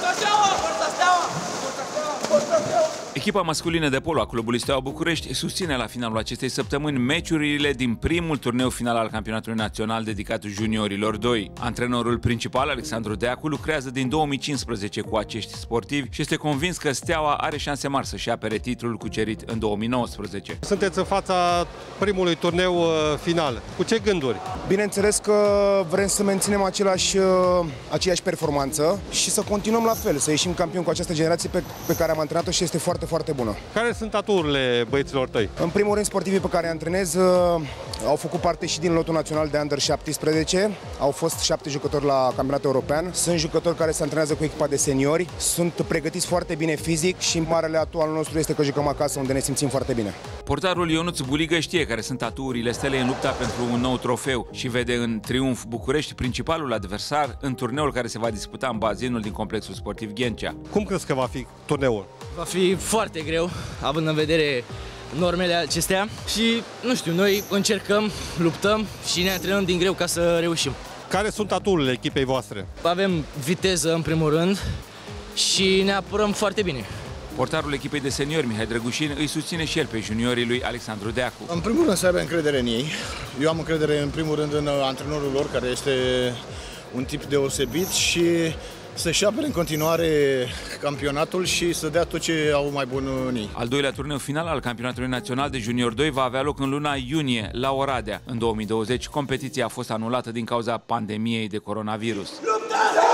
Echipa masculină de polo a clubului Steaua București susține la finalul acestei săptămâni meciurile din primul turneu final al campionatului național dedicat juniorilor 2. Antrenorul principal, Alexandru Deacu, lucrează din 2015 cu acești sportivi și este convins că Steaua are șanse mari să-și apere titlul cucerit în 2019. Sunteți în fața primului turneu final. Cu ce gânduri? Bineînțeles că vrem să menținem aceeași performanță și să continuăm la fel, să ieșim campioni cu această generație pe care am antrenat-o și este foarte bună. Care sunt aturile băieților tăi? În primul rând, sportivii pe care îi antrenez au făcut parte și din lotul național de Under 17, au fost 7 jucători la campionatul european, sunt jucători care se antrenează cu echipa de seniori, sunt pregătiți foarte bine fizic și marele atu al nostru este că jucăm acasă, unde ne simțim foarte bine. Portarul Ionuț Buligă știe care sunt aturile Stelei în lupta pentru un nou trofeu și vede în Triumf București principalul adversar în turneul care se va disputa în bazinul din complexul sportiv Ghencea. Cum crezi că va fi turneul? Va fi foarte greu, având în vedere normele acestea și, nu știu, noi încercăm, luptăm și ne antrenăm din greu ca să reușim. Care sunt aturile echipei voastre? Avem viteză, în primul rând, și ne apărăm foarte bine. Portarul echipei de seniori, Mihai Drăgușin, îi susține și el pe juniorii lui Alexandru Deacu. În primul rând să aibă încredere în ei. Eu am încredere în primul rând în antrenorul lor, care este un tip deosebit, și să-și apere în continuare campionatul și să dea tot ce au mai bun în ei. Al doilea turneu final al campionatului național de junior 2 va avea loc în luna iunie la Oradea. În 2020, competiția a fost anulată din cauza pandemiei de coronavirus.